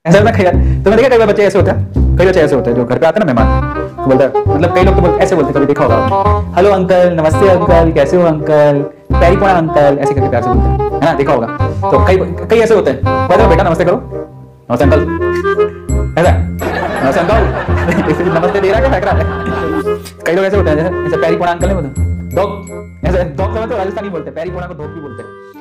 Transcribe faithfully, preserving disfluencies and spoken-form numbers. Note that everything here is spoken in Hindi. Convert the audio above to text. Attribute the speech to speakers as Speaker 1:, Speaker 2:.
Speaker 1: ऐसा होता है कई बार, तो मैं देखा कई बार बच्चे ऐसे होते हैं, कई बच्चे ऐसे होते हैं जो घर पे आते हैं ना मेहमान, तो बोलता है, मतलब कई लोग तो बोलते ऐसे बोलते हैं, कभी देखा होगा, हेलो अंकल, नमस्ते अंकल, कैसे हो अंकल, पैरी पड़ा अंकल, ऐसे करके प्यार से बोलते हैं, है ना, देखा होगा। तो कई कई ऐसे होते हैं, बोलते बेटा नमस्ते करो, नमस्ते अंकल, ऐसा नमस्ते अंकल, नमस्ते दे रहा है क्या फेंक रहा है। कई लोग ऐसे होते हैं, जैसे पैरी पड़ा अंकल नहीं बोलते, डॉग, ऐसे डॉग समझते हो, राजस्थानी बोलते हैं, पैरी पड़ा को डॉग भी बोलते हैं।